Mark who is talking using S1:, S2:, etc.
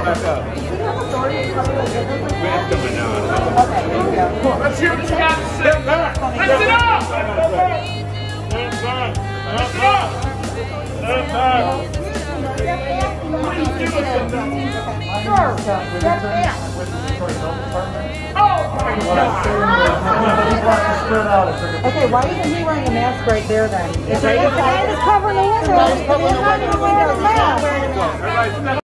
S1: back up.
S2: Okay, there you go.
S3: Let's hear what you got to say. Lift it up! Lift it up!
S2: Sure, step back.
S3: Oh my God!
S2: Okay, why isn't he wearing a mask right there then?
S4: The guy was covering the window.
S2: He's not wearing a mask.